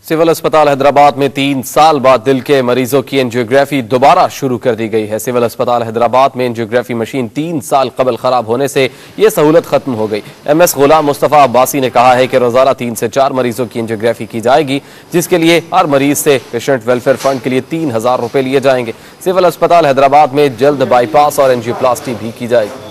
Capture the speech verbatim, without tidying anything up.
Civil अस्पताल हैदराबाद में तीन साल बाद दिल के मरीजों की एंजियोग्राफी दोबारा शुरू कर दी गई है। सिविल अस्पताल हैदराबाद में एंजियोग्राफी मशीन तीन साल कबल खराब होने से ये सहूलत खत्म हो गई। एम एस गुलाम मुस्तफा अब्बासी ने कहा है कि रोजाना तीन से चार मरीजों की एंजियोग्राफी की जाएगी, जिसके लिए हर मरीज से पेशेंट वेलफेयर फंड के लिए तीन हजार रुपए लिए जाएंगे। सिविल अस्पताल हैदराबाद में जल्द बाईपास और एंजियोप्लास्टी भी की जाएगी।